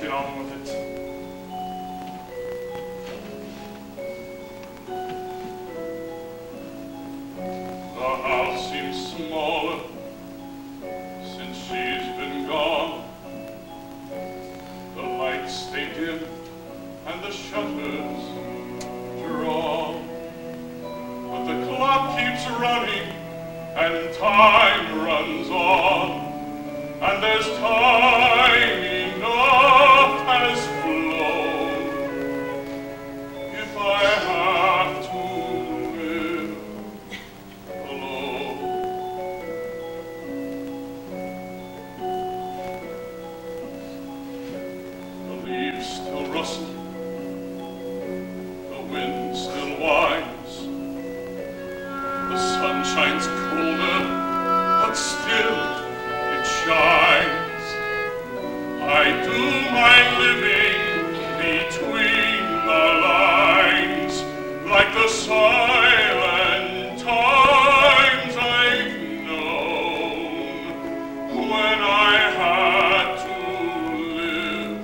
get on with it. The house seems smaller since she's been gone. The lights stay dim and the shutters drawn. But the clock keeps running and time runs on. And there's time enough has flown. If I have to live alone. The leaves still rustle, the wind still whines. The sun shines colder, but still it shines. I do my living between the lines, like the silent times I've known, when I had to live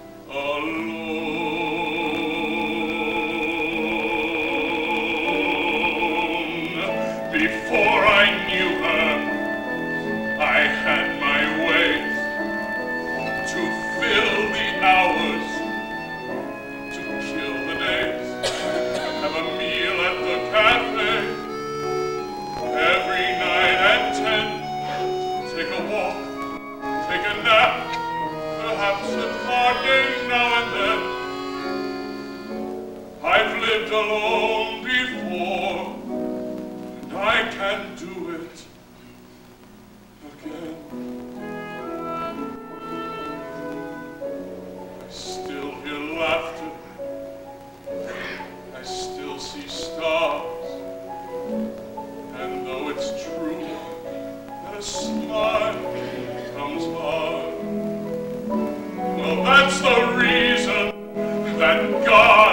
alone. Before I knew her, I had my way to fill the hours, to kill the days, have a meal at the cafe, every night at 10, take a walk, take a nap, perhaps a bargain now and then. I've lived alone before, and I can do it again. I still hear laughter, I still see stars, and though it's true that a smile comes hard, well, that's the reason that God